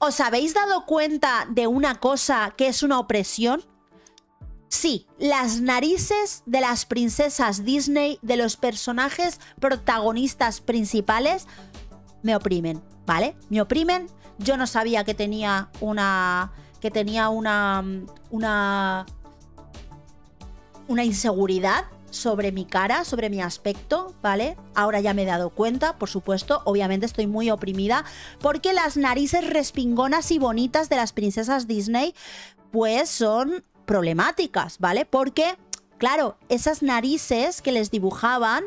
¿Os habéis dado cuenta de una cosa que es una opresión? Sí, las narices de las princesas Disney, de los personajes protagonistas principales, me oprimen, ¿vale? Me oprimen. Yo no sabía que tenía una inseguridad sobre mi cara, sobre mi aspecto, ¿vale? Ahora ya me he dado cuenta, por supuesto, obviamente estoy muy oprimida, porque las narices respingonas y bonitas de las princesas Disney, pues son problemáticas, ¿vale? Porque, claro, esas narices que les dibujaban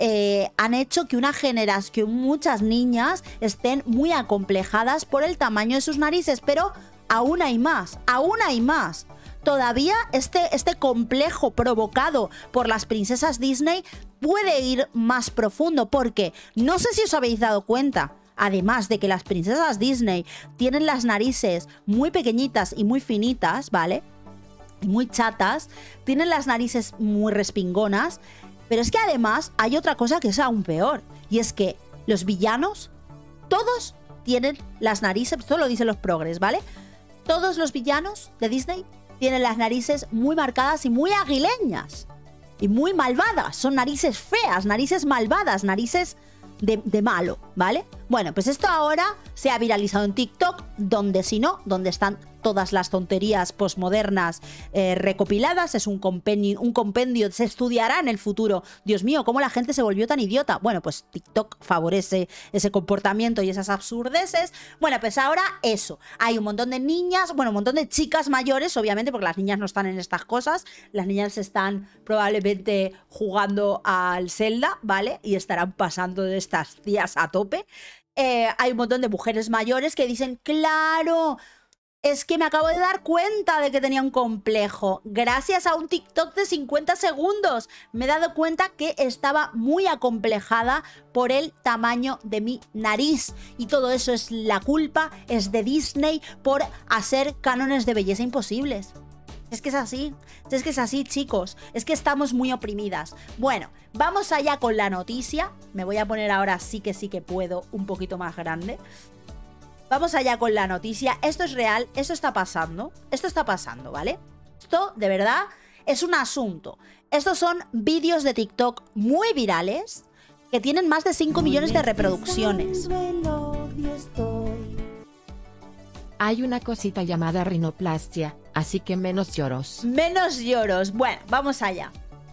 han hecho que que muchas niñas estén muy acomplejadas por el tamaño de sus narices, pero aún hay más, aún hay más. Todavía este complejo provocado por las princesas Disney puede ir más profundo, porque no sé si os habéis dado cuenta, además de que las princesas Disney tienen las narices muy pequeñitas y muy finitas, ¿vale? Muy chatas, tienen las narices muy respingonas, pero es que además hay otra cosa que es aún peor, y es que los villanos, todos tienen las narices, esto lo dicen los progres, ¿vale? Todos los villanos de Disney tienen las narices muy marcadas y muy aguileñas. Y muy malvadas. Son narices feas, narices malvadas, narices de malo, ¿vale? Bueno, pues esto ahora se ha viralizado en TikTok, donde si no, donde están todas las tonterías posmodernas recopiladas. Es un compendio, se estudiará en el futuro. Dios mío, ¿cómo la gente se volvió tan idiota? Bueno, pues TikTok favorece ese comportamiento y esas absurdeces. Bueno, pues ahora eso. Hay un montón de niñas, bueno, un montón de chicas mayores, obviamente, porque las niñas no están en estas cosas. Las niñas están probablemente jugando al Zelda, ¿vale? Y estarán pasando de estas días a tope. Hay un montón de mujeres mayores que dicen, claro, es que me acabo de dar cuenta de que tenía un complejo. Gracias a un TikTok de 50 segundos me he dado cuenta que estaba muy acomplejada por el tamaño de mi nariz. Y todo eso es la culpa, es de Disney por hacer cánones de belleza imposibles. Es que es así, chicos. Es que estamos muy oprimidas. Bueno, vamos allá con la noticia. Me voy a poner ahora sí que puedo un poquito más grande. Vamos allá con la noticia. Esto es real, esto está pasando. Esto está pasando, ¿vale? Esto, de verdad, es un asunto. Estos son vídeos de TikTok muy virales que tienen más de 5 millones de reproducciones. Hay una cosita llamada rinoplastia, así que menos lloros. Menos lloros. Bueno, vamos allá.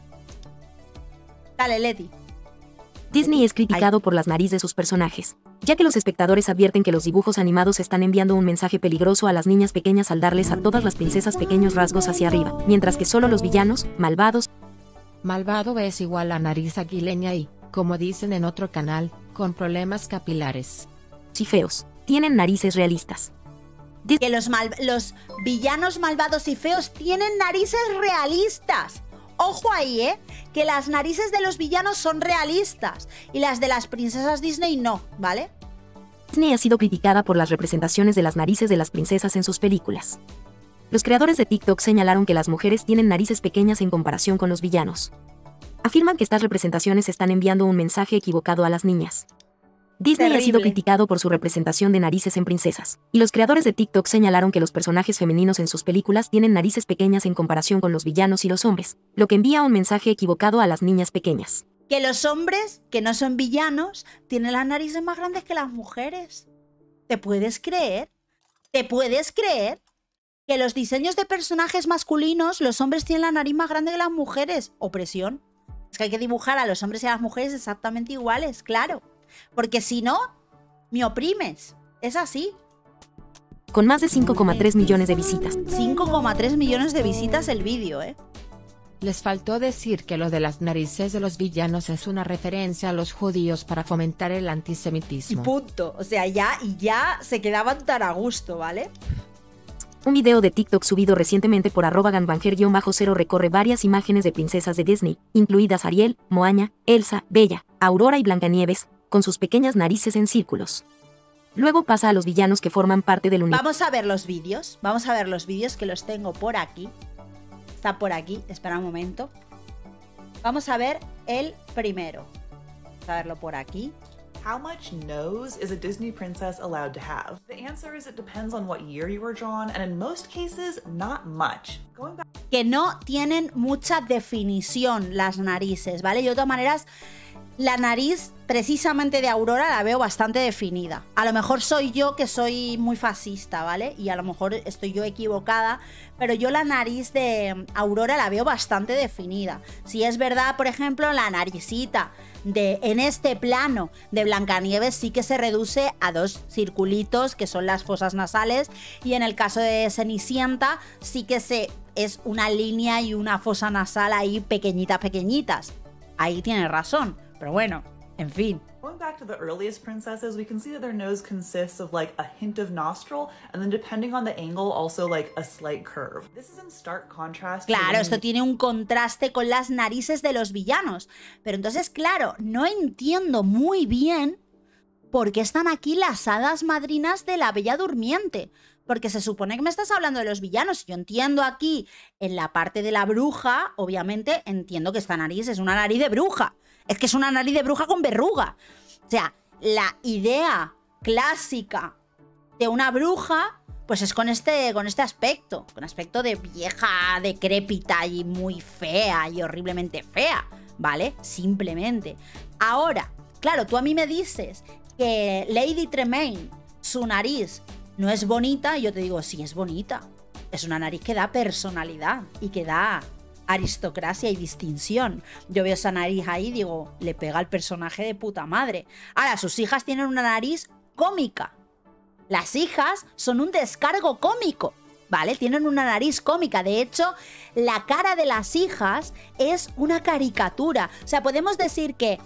Dale, Leti. Disney es criticado por las narices de sus personajes, ya que los espectadores advierten que los dibujos animados están enviando un mensaje peligroso a las niñas pequeñas al darles a todas las princesas pequeños rasgos hacia arriba, mientras que solo los villanos, malvados... Malvado es igual a nariz aguileña y, como dicen en otro canal, con problemas capilares. y feos, tienen narices realistas. Que los villanos malvados y feos tienen narices realistas. Ojo ahí, ¿eh? Que las narices de los villanos son realistas y las de las princesas Disney no, ¿vale? Disney ha sido criticada por las representaciones de las narices de las princesas en sus películas. Los creadores de TikTok señalaron que las mujeres tienen narices pequeñas en comparación con los villanos. Afirman que estas representaciones están enviando un mensaje equivocado a las niñas. Disney ha sido criticado por su representación de narices en princesas, y los creadores de TikTok señalaron que los personajes femeninos en sus películas tienen narices pequeñas en comparación con los villanos y los hombres, lo que envía un mensaje equivocado a las niñas pequeñas. Que los hombres, que no son villanos, tienen las narices más grandes que las mujeres. ¿Te puedes creer? ¿Te puedes creer? Que los diseños de personajes masculinos, los hombres tienen la nariz más grande que las mujeres. Opresión. Es que hay que dibujar a los hombres y a las mujeres exactamente iguales, claro. Porque si no, me oprimes. Es así. Con más de 5,3 millones de visitas. 5,3 millones de visitas el vídeo, ¿eh? Les faltó decir que lo de las narices de los villanos es una referencia a los judíos para fomentar el antisemitismo. Y punto. O sea, ya se quedaban tan a gusto, ¿vale? Un video de TikTok subido recientemente por @ganbanger_0 recorre varias imágenes de princesas de Disney, incluidas Ariel, Moana, Elsa, Bella, Aurora y Blancanieves, con sus pequeñas narices en círculos. Luego pasa a los villanos que forman parte del universo. Vamos a ver los vídeos. Vamos a ver los vídeos que los tengo por aquí. Está por aquí. Espera un momento. Vamos a ver el primero. Vamos a verlo por aquí. How much nose is a Disney princess allowed to have? The answer is it depends on what year you were drawn, and in most cases, not much. Going back... Que no tienen mucha definición las narices, ¿vale? Yo de todas maneras, la nariz precisamente de Aurora la veo bastante definida. A lo mejor soy yo que soy muy fascista, ¿vale? Y a lo mejor estoy yo equivocada, pero yo la nariz de Aurora la veo bastante definida. Si es verdad, por ejemplo, la naricita en este plano de Blancanieves sí que se reduce a 2 circulitos que son las fosas nasales, y en el caso de Cenicienta sí que es una línea y una fosa nasal ahí pequeñitas. Ahí tienes razón, pero bueno, en fin. Going back to the earliest princesses, we can see that their nose consists of like a hint of nostril, and then depending on the angle, also like a slight curve. This is in stark contrast. Claro, esto tiene un contraste con las narices de los villanos. Pero entonces, claro, no entiendo muy bien por qué están aquí las hadas madrinas de la Bella Durmiente. Porque se supone que me estás hablando de los villanos. Yo entiendo aquí, en la parte de la bruja, obviamente entiendo que esta nariz es una nariz de bruja. Es que es una nariz de bruja con verruga. O sea, la idea clásica de una bruja, pues es con este aspecto. Con aspecto de vieja, decrépita y muy fea y horriblemente fea, ¿vale? Simplemente. Ahora, claro, tú a mí me dices que Lady Tremaine, su nariz no es bonita, y yo te digo, sí es bonita. Es una nariz que da personalidad y que da aristocracia y distinción. Yo veo esa nariz ahí y digo, le pega al personaje de puta madre. Ahora, sus hijas tienen una nariz cómica. Las hijas son un descargo cómico, ¿vale? Tienen una nariz cómica. De hecho, la cara de las hijas es una caricatura. O sea, podemos decir que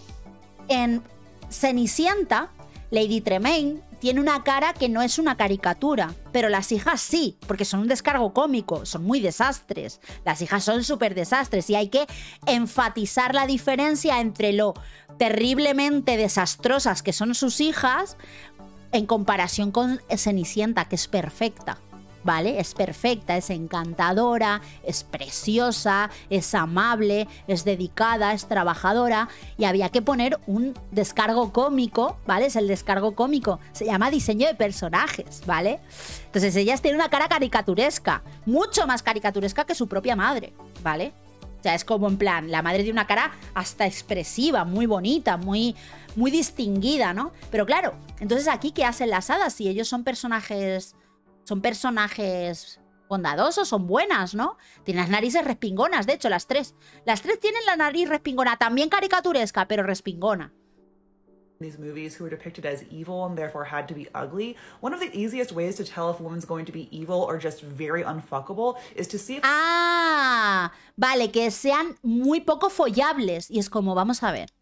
en Cenicienta, Lady Tremaine tiene una cara que no es una caricatura, pero las hijas sí, porque son un descargo cómico, son muy desastres. Las hijas son súper desastres y hay que enfatizar la diferencia entre lo terriblemente desastrosas que son sus hijas en comparación con Cenicienta, que es perfecta, ¿vale? Es perfecta, es encantadora, es preciosa, es amable, es dedicada, es trabajadora, y había que poner un descargo cómico, ¿vale? Es el descargo cómico, se llama diseño de personajes, ¿vale? Entonces ellas tienen una cara caricaturesca, mucho más caricaturesca que su propia madre, ¿vale? O sea, es como en plan, la madre tiene una cara hasta expresiva, muy bonita, muy distinguida, ¿no? Pero claro, entonces aquí, ¿qué hacen las hadas? Si ellos son personajes bondadosos, son buenas, ¿no? Tienen las narices respingonas, de hecho, las tres. Las tres tienen la nariz respingona, también caricaturesca, pero respingona. These movies who were depicted as evil and therefore had to be ugly. One of the easiest ways to tell if a woman's going to be evil or just very unfuckable is to see if... Ah, vale, que sean muy poco follables. Y es como, vamos a ver.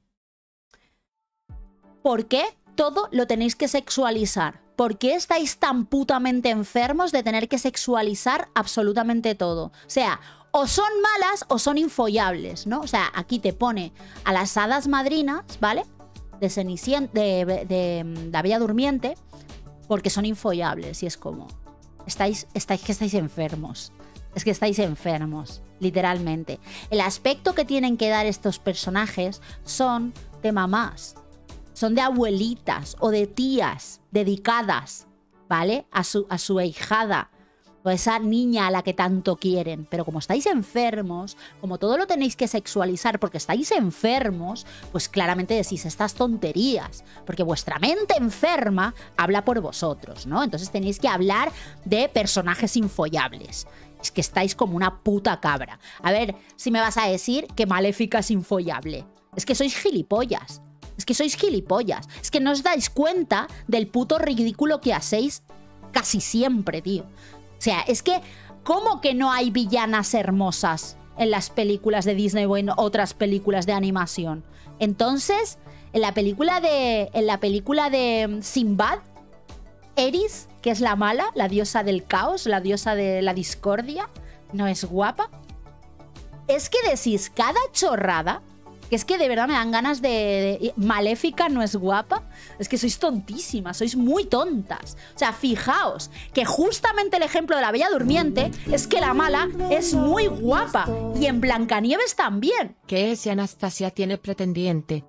¿Por qué todo lo tenéis que sexualizar? ¿Por qué estáis tan putamente enfermos de tener que sexualizar absolutamente todo? O sea, o son malas o son infollables, ¿no? O sea, aquí te pone a las hadas madrinas, ¿vale? De Cenicienta, de la Bella Durmiente, porque son infollables. Y es como, estáis enfermos. Es que estáis enfermos, literalmente. El aspecto que tienen que dar estos personajes son de mamás. Son de abuelitas o de tías dedicadas, ¿vale? A su ahijada o a esa niña a la que tanto quieren. Pero como estáis enfermos, como todo lo tenéis que sexualizar porque estáis enfermos, pues claramente decís estas tonterías. Porque vuestra mente enferma habla por vosotros, ¿no? Entonces tenéis que hablar de personajes infollables. Es que estáis como una puta cabra. A ver si me vas a decir que Maléfica es infollable. Es que sois gilipollas. Es que sois gilipollas. Es que no os dais cuenta del puto ridículo que hacéis casi siempre, tío. O sea, es que, ¿cómo que no hay villanas hermosas en las películas de Disney o en otras películas de animación? Entonces, en la película de Sinbad, Eris, que es la mala, la diosa del caos, la diosa de la discordia, ¿no es guapa? Es que decís cada chorrada... Que es que de verdad me dan ganas de... Maléfica no es guapa. Es que sois tontísimas, sois muy tontas. O sea, fijaos que justamente el ejemplo de la Bella Durmiente es que la mala es muy guapa. Y en Blancanieves también. Que si Anastasia tiene pretendiente,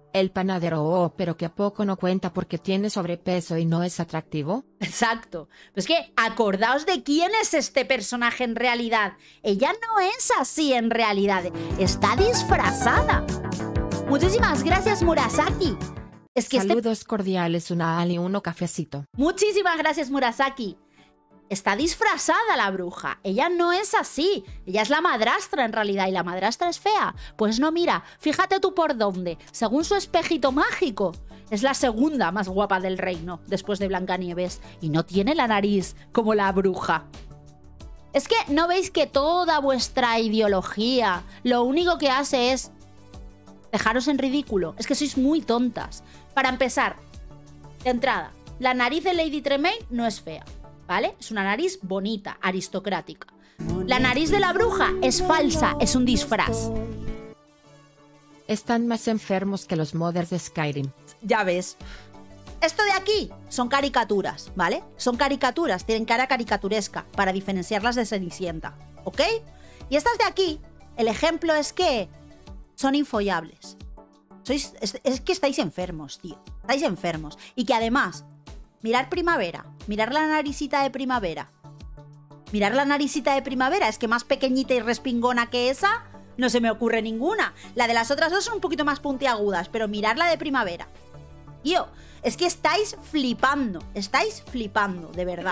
El panadero, oh, pero que a poco no cuenta porque tiene sobrepeso y no es atractivo. Exacto. Pues que acordaos de quién es este personaje en realidad. Ella no es así en realidad. Está disfrazada. Muchísimas gracias, Murasaki. Es que Saludos cordiales, una Ali, uno cafecito. Muchísimas gracias, Murasaki. Está disfrazada la bruja. Ella no es así. Ella es la madrastra en realidad. ¿Y la madrastra es fea? Pues no, mira, fíjate tú por dónde. Según su espejito mágico, es la segunda más guapa del reino, después de Blancanieves. Y no tiene la nariz como la bruja. Es que no veis que toda vuestra ideología lo único que hace es dejaros en ridículo. Es que sois muy tontas. Para empezar, de entrada, la nariz de Lady Tremaine no es fea, ¿vale? Es una nariz bonita, aristocrática. La nariz de la bruja es falsa, es un disfraz. Están más enfermos que los modders de Skyrim. Ya ves. Esto de aquí son caricaturas, ¿vale? Son caricaturas, tienen cara caricaturesca para diferenciarlas de Cenicienta, ¿ok? Y estas de aquí, el ejemplo es que son infollables. Es que estáis enfermos, tío. Estáis enfermos. Y que además, mirar Primavera, mirar la naricita de Primavera. Mirar la naricita de Primavera, es que más pequeñita y respingona que esa, no se me ocurre ninguna. La de las otras dos son un poquito más puntiagudas, pero mirar la de Primavera. Tío, es que estáis flipando, de verdad.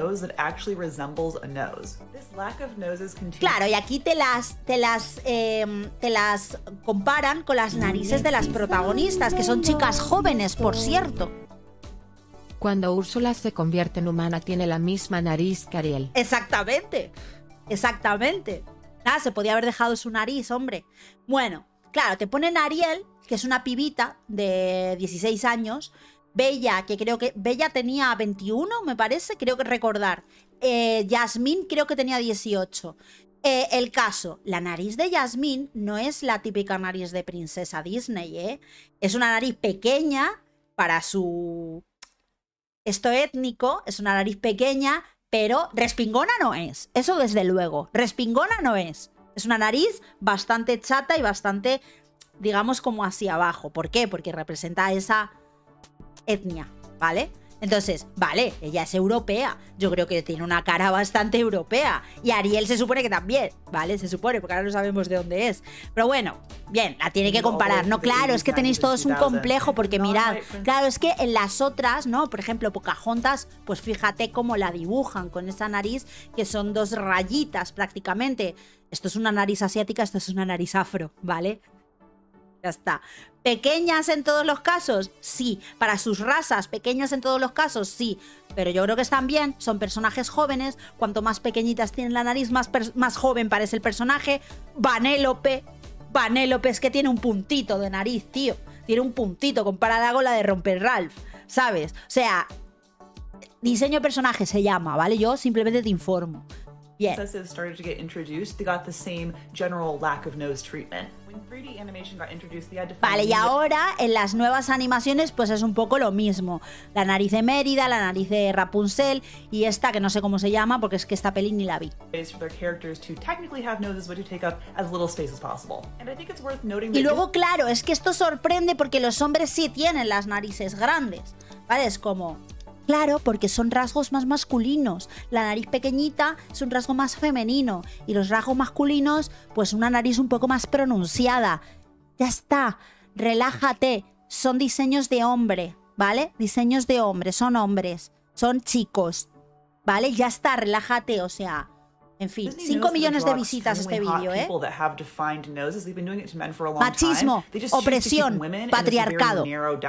Claro, y aquí te las comparan con las narices de las protagonistas, que son chicas jóvenes, por cierto. Cuando Úrsula se convierte en humana tiene la misma nariz que Ariel. Exactamente, exactamente. Nada, se podía haber dejado su nariz, hombre. Bueno, claro, te ponen a Ariel, que es una pibita de 16 años, Bella, que creo que Bella tenía 21, me parece, creo que recordar. Yasmín creo que tenía 18. El caso, la nariz de Yasmín no es la típica nariz de princesa Disney, ¿eh? Es una nariz pequeña para su... Esto étnico, es una nariz pequeña, pero respingona no es. Eso desde luego, respingona no es. Es una nariz bastante chata y bastante, digamos, como hacia abajo. ¿Por qué? Porque representa esa etnia, ¿vale? Entonces, vale, ella es europea. Yo creo que tiene una cara bastante europea. Y Ariel se supone que también, ¿vale? Se supone, porque ahora no sabemos de dónde es. Pero bueno, bien, la tiene que comparar. No, claro, es que tenéis todos un complejo porque mirad, claro, es que en las otras, ¿no? Por ejemplo, Pocahontas, pues fíjate cómo la dibujan con esa nariz, que son dos rayitas prácticamente. Esto es una nariz asiática, esto es una nariz afro, ¿vale? Ya está. ¿Pequeñas en todos los casos? Sí. Para sus razas, pequeñas en todos los casos, sí. Pero yo creo que están bien, son personajes jóvenes. Cuanto más pequeñitas tienen la nariz, más joven parece el personaje. Vanellope es que tiene un puntito de nariz, tío. Tiene un puntito comparada con la de Romper Ralph, ¿sabes? O sea, diseño de personaje se llama, ¿vale? Yo simplemente te informo. Bien. Vale, y ahora en las nuevas animaciones pues es un poco lo mismo. La nariz de Mérida, la nariz de Rapunzel y esta que no sé cómo se llama porque es que esta peli ni la vi. Y luego, claro, es que esto sorprende porque los hombres sí tienen las narices grandes, ¿vale? Es como... Claro, porque son rasgos más masculinos. La nariz pequeñita es un rasgo más femenino. Y los rasgos masculinos, pues una nariz un poco más pronunciada. Ya está, relájate. Son diseños de hombre, ¿vale? Diseños de hombre, son hombres, son chicos, ¿vale? Ya está, relájate, o sea... En fin, 5 millones de visitas este vídeo, ¿eh? Machismo, opresión, patriarcado.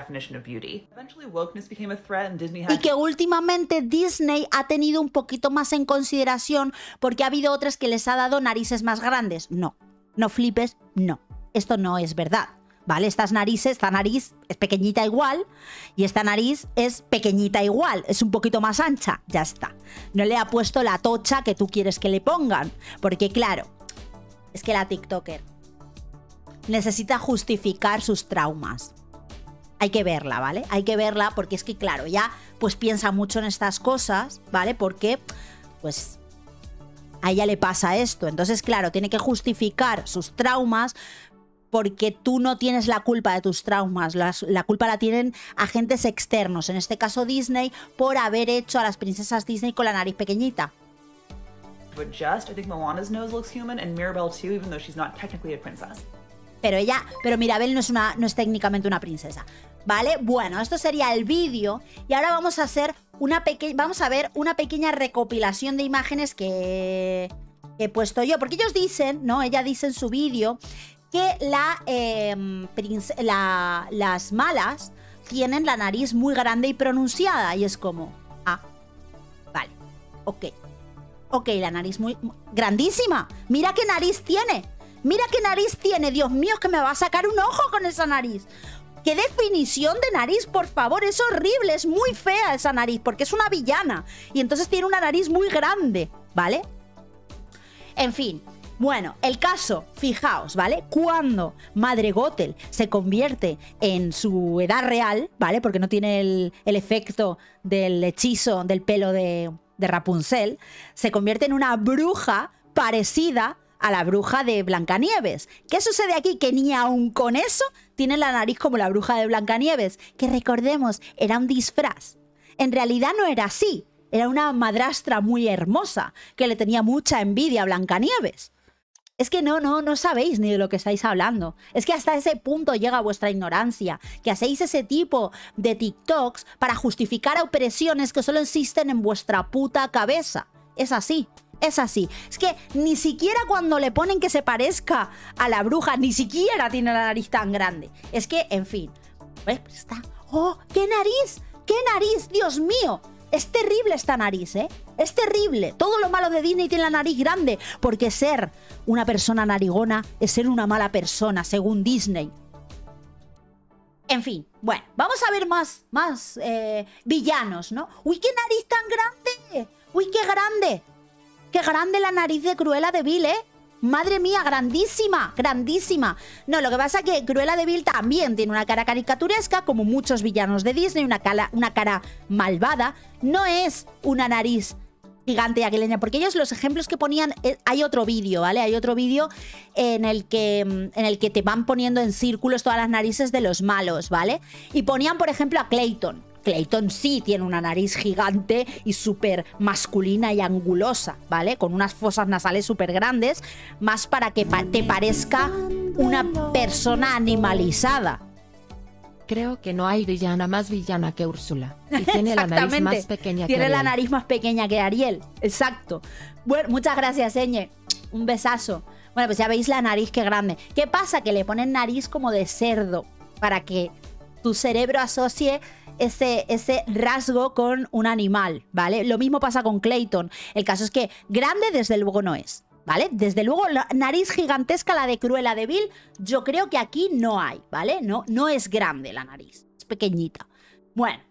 Y que últimamente Disney ha tenido un poquito más en consideración porque ha habido otras que les ha dado narices más grandes. No, no flipes, no. Esto no es verdad. ¿Vale? Esta nariz es pequeñita igual y esta nariz es pequeñita igual, es un poquito más ancha, ya está. No le ha puesto la tocha que tú quieres que le pongan, porque claro, es que la TikToker necesita justificar sus traumas. Hay que verla, ¿vale? Hay que verla porque es que claro, ella pues piensa mucho en estas cosas, ¿vale? Porque pues a ella le pasa esto, entonces claro, tiene que justificar sus traumas. porque tú no tienes la culpa de tus traumas, la culpa la tienen agentes externos, en este caso Disney, por haber hecho a las princesas Disney con la nariz pequeñita. But I think Moana's nose looks human, and Mirabel too, even though she's not technically a princess. Pero Mirabel no es técnicamente una princesa, ¿vale? Bueno, esto sería el vídeo y ahora vamos a ver una pequeña recopilación de imágenes que he puesto yo, porque ellos dicen, ¿no? Ella dice en su vídeo que las malas tienen la nariz muy grande y pronunciada y es como, vale, ok, la nariz muy grandísima, mira qué nariz tiene. Mira qué nariz tiene, Dios mío, que me va a sacar un ojo con esa nariz. ¡Qué definición de nariz, por favor! Es horrible, es muy fea esa nariz, porque es una villana. Y entonces tiene una nariz muy grande, ¿vale? En fin, bueno, el caso, fijaos, ¿vale? Cuando Madre Gothel se convierte en su edad real, ¿vale? Porque no tiene el efecto del hechizo del pelo de Rapunzel, se convierte en una bruja parecida a la bruja de Blancanieves. ¿Qué sucede aquí? Que ni aun con eso tiene la nariz como la bruja de Blancanieves, que recordemos, era un disfraz. En realidad no era así, era una madrastra muy hermosa, que le tenía mucha envidia a Blancanieves. Es que no sabéis ni de lo que estáis hablando. Es que hasta ese punto llega vuestra ignorancia, que hacéis ese tipo de TikToks para justificar opresiones que solo existen en vuestra puta cabeza. Es así. Es así. Es que ni siquiera cuando le ponen que se parezca a la bruja, ni siquiera tiene la nariz tan grande. Es que, en fin. Pues está. ¡Oh! ¡Qué nariz! ¡Qué nariz! ¡Dios mío! Es terrible esta nariz, ¿eh? Es terrible. Todo lo malo de Disney tiene la nariz grande. Porque ser una persona narigona es ser una mala persona, según Disney. En fin, bueno, vamos a ver más villanos, ¿no? ¡Uy, qué nariz tan grande! ¡Uy, qué grande! ¡Qué grande la nariz de Cruella de Vil, eh! ¡Madre mía, grandísima! ¡Grandísima! No, lo que pasa es que Cruella de Vil también tiene una cara caricaturesca, como muchos villanos de Disney, una cara malvada. No es una nariz gigante y aguileña, porque ellos los ejemplos que ponían... Hay otro vídeo, ¿vale? Hay otro vídeo en el que te van poniendo en círculos todas las narices de los malos, ¿vale? Y ponían, por ejemplo, a Clayton. Clayton sí tiene una nariz gigante y súper masculina y angulosa, ¿vale? Con unas fosas nasales súper grandes, más para que te parezca una persona animalizada. Creo que no hay villana más villana que Úrsula. Y tiene la nariz más pequeña que Ariel. Tiene la nariz más pequeña que Ariel, exacto. Bueno, muchas gracias, Eñe. Un besazo. Bueno, pues ya veis la nariz que grande. ¿Qué pasa? Que le ponen nariz como de cerdo para que tu cerebro asocie ese rasgo con un animal, ¿vale? Lo mismo pasa con Clayton. El caso es que grande desde luego no es, ¿vale? Desde luego la nariz gigantesca, la de Cruella de Vil, yo creo que aquí no hay, ¿vale? No es grande la nariz, es pequeñita. Bueno.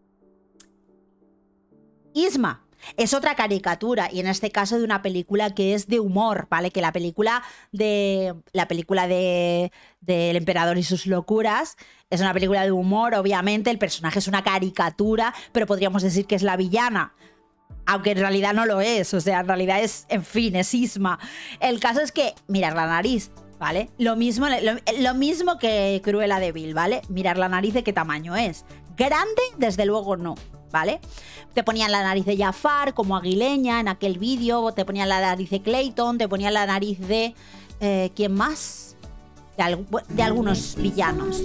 Isma es otra caricatura, y en este caso de una película que es de humor, ¿vale? Que la película del emperador y sus locuras es una película de humor, obviamente, el personaje es una caricatura, pero podríamos decir que es la villana, aunque en realidad no lo es, o sea, en realidad es, en fin, es Isma. El caso es que, mirar la nariz, ¿vale? Lo mismo que Cruella de Vil, ¿vale? Mirar la nariz de qué tamaño es. Grande, desde luego no, ¿vale? Te ponían la nariz de Jafar como aguileña en aquel vídeo, te ponían la nariz de Clayton, te ponían la nariz de... ¿quién más? De algunos villanos.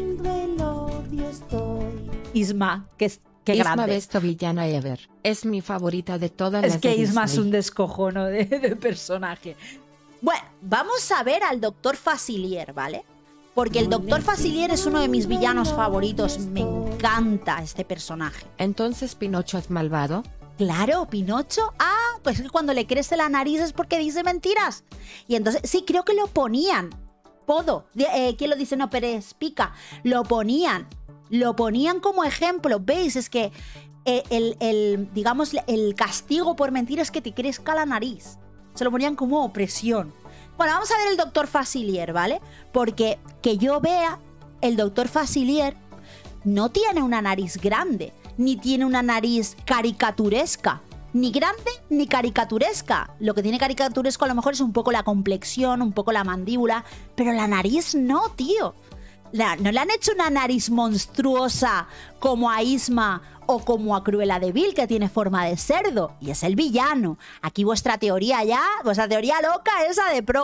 Isma, que es... Qué Isma grande. Besto villana ever. Es mi favorita de todas las Es que de Isma Disney. es un descojono de personaje. Bueno, vamos a ver al Dr. Facilier, ¿vale? Porque el Dr. Facilier es uno de mis villanos favoritos. Me encanta este personaje. Entonces Pinocho es malvado. Claro, Pinocho. Ah, pues es que cuando le crece la nariz es porque dice mentiras. Y entonces, sí, creo que lo ponían. Podo. ¿Quién lo dice? No, Pérez Pica. Lo ponían como ejemplo. ¿Veis? Es que digamos, el castigo por mentir es que te crezca la nariz. Se lo ponían como opresión. Bueno, vamos a ver el Dr. Facilier, ¿vale? Porque que yo vea, el Dr. Facilier no tiene una nariz grande, ni tiene una nariz caricaturesca. ni grande ni caricaturesca. Lo que tiene caricaturesco a lo mejor es un poco la complexión, un poco la mandíbula, pero la nariz no, tío. No le han hecho una nariz monstruosa como a Isma o como a Cruella de Vil, que tiene forma de cerdo. Y es el villano. Aquí vuestra teoría loca esa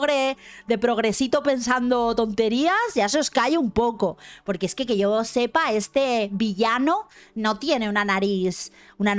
de progresito pensando tonterías, ya se os cae un poco. Porque es que yo sepa, este villano no tiene una nariz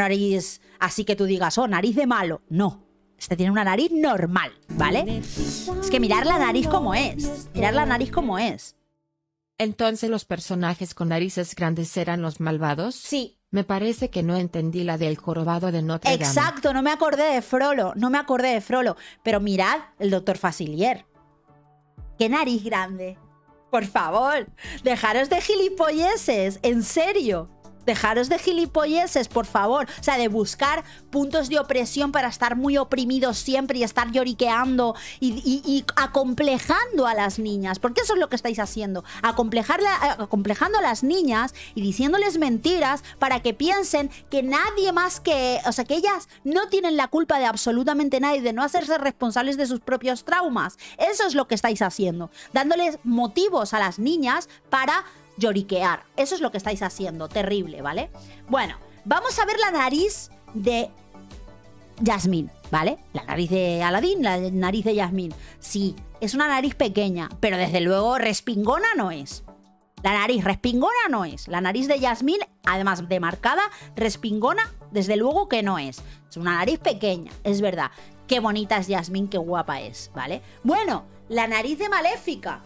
así que tú digas, oh, nariz de malo. No. Este tiene una nariz normal, ¿vale? Es que mirar la nariz como es. Mirar la nariz como es. Entonces los personajes con narices grandes eran los malvados. Sí. Me parece que no entendí la del jorobado de Notre Dame. Exacto, no me acordé de Frollo. Pero mirad el Dr. Facilier. ¡Qué nariz grande! Por favor, dejaros de gilipolleces, en serio. Dejaros de gilipolleces, por favor. O sea, de buscar puntos de opresión para estar muy oprimidos siempre y estar lloriqueando y acomplejando a las niñas. Porque eso es lo que estáis haciendo. Acomplejando a las niñas y diciéndoles mentiras para que piensen que nadie más que... O sea, que ellas no tienen la culpa de absolutamente nada y de no hacerse responsables de sus propios traumas. Eso es lo que estáis haciendo. Dándoles motivos a las niñas para... lloriquear. Eso es lo que estáis haciendo. Terrible, ¿vale? Bueno, vamos a ver la nariz de Jasmine, ¿vale? La nariz de Aladdin, la nariz de Jasmine. Sí, es una nariz pequeña, pero desde luego respingona no es. La nariz respingona no es. La nariz de Jasmine, además de marcada, respingona, desde luego que no es. Es una nariz pequeña, es verdad. Qué bonita es Jasmine, qué guapa es, ¿vale? Bueno, la nariz de Maléfica.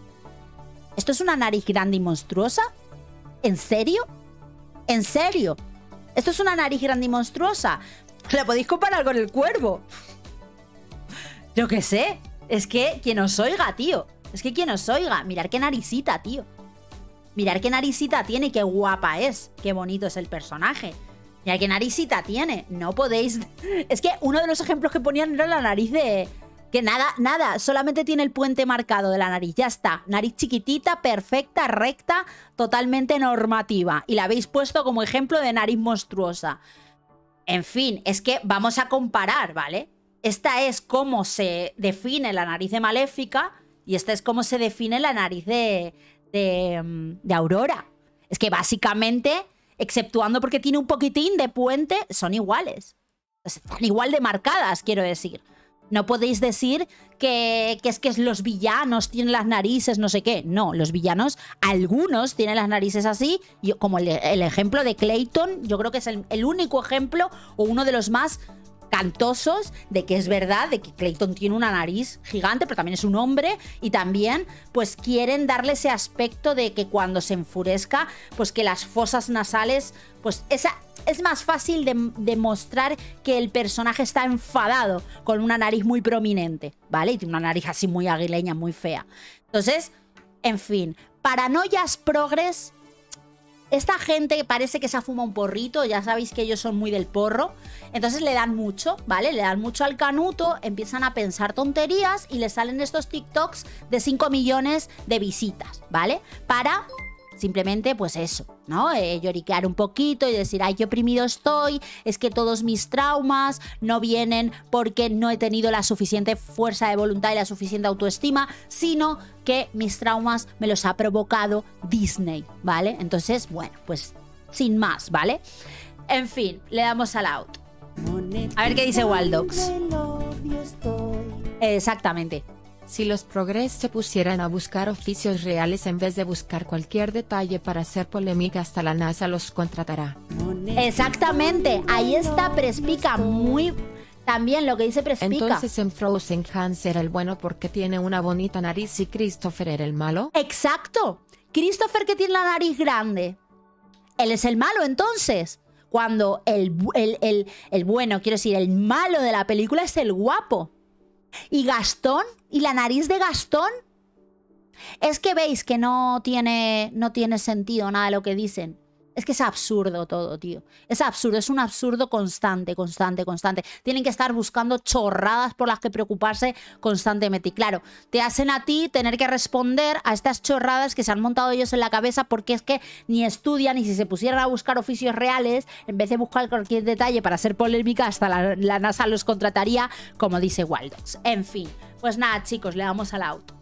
¿Esto es una nariz grande y monstruosa? ¿En serio? ¿En serio? ¿Esto es una nariz grande y monstruosa? ¿La podéis comparar con el cuervo? Yo qué sé. Es que quien os oiga, tío. Es que quien os oiga. Mirad qué naricita, tío. Mirad qué naricita tiene, qué guapa es. Qué bonito es el personaje. Mirad qué naricita tiene. No podéis... Es que uno de los ejemplos que ponían era la nariz de... Que nada, solamente tiene el puente marcado de la nariz, ya está. Nariz chiquitita, perfecta, recta, totalmente normativa. Y la habéis puesto como ejemplo de nariz monstruosa. En fin, es que vamos a comparar, ¿vale? Esta es cómo se define la nariz de Maléfica y esta es cómo se define la nariz de Aurora. Es que básicamente, exceptuando porque tiene un poquitín de puente, son iguales. Están igual de marcadas, quiero decir. No podéis decir que es que los villanos tienen las narices, no sé qué. No, los villanos, algunos tienen las narices así. Como el ejemplo de Clayton, yo creo que es el único ejemplo o uno de los más cantosos de que es verdad, de que Clayton tiene una nariz gigante, pero también es un hombre y también pues quieren darle ese aspecto de que cuando se enfurezca, pues que las fosas nasales, pues esa... Es más fácil de mostrar que el personaje está enfadado con una nariz muy prominente, ¿vale? Y tiene una nariz así muy aguileña, muy fea. Entonces, en fin, paranoias progres. Esta gente parece que se ha fumado un porrito, ya sabéis que ellos son muy del porro. Entonces le dan mucho, ¿vale? Le dan mucho al canuto, empiezan a pensar tonterías y les salen estos TikToks de 5 millones de visitas, ¿vale? Para... simplemente, pues eso, ¿no? Lloriquear un poquito y decir, ay, qué oprimido estoy, es que todos mis traumas no vienen porque no he tenido la suficiente fuerza de voluntad y la suficiente autoestima, sino que mis traumas me los ha provocado Disney, ¿vale? Entonces, bueno, pues sin más, ¿vale? En fin, le damos al out. A ver qué dice Waldox. Exactamente. Si los progres se pusieran a buscar oficios reales en vez de buscar cualquier detalle para hacer polémica, hasta la NASA los contratará. Exactamente, ahí está Prespica, muy... También lo que dice Prespica. Entonces en Frozen Hans era el bueno porque tiene una bonita nariz y Christopher era el malo. Exacto, Christopher que tiene la nariz grande. Él es el malo entonces. Cuando el bueno, quiero decir, el malo de la película es el guapo. ¿Y Gastón? ¿Y la nariz de Gastón? Es que veis que no tiene sentido nada de lo que dicen. Es que es absurdo todo, tío. Es absurdo, es un absurdo constante, constante, constante. Tienen que estar buscando chorradas por las que preocuparse constantemente. Y claro, te hacen a ti tener que responder a estas chorradas que se han montado ellos en la cabeza porque es que ni estudian y si se pusieran a buscar oficios reales, en vez de buscar cualquier detalle para hacer polémica, hasta la NASA los contrataría, como dice Waldox. En fin, pues nada, chicos, le damos al auto.